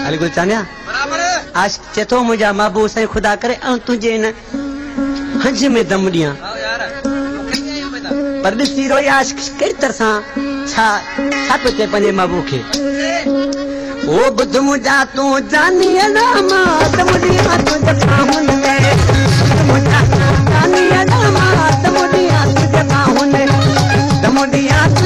अली गुल चानिया आज चेतो मुझा महबूब साईं खुदा करे तुझे न हंज में दम दियां पर ॾिसी रोई आज कई तरह छा छा तो चे पंजे महबूब के ओ बुध मुझा तू जानी ना मात मुदिया तुझे पाहुन में मुझा जानी ना मात मुदिया तुझे पाहुन मुदिया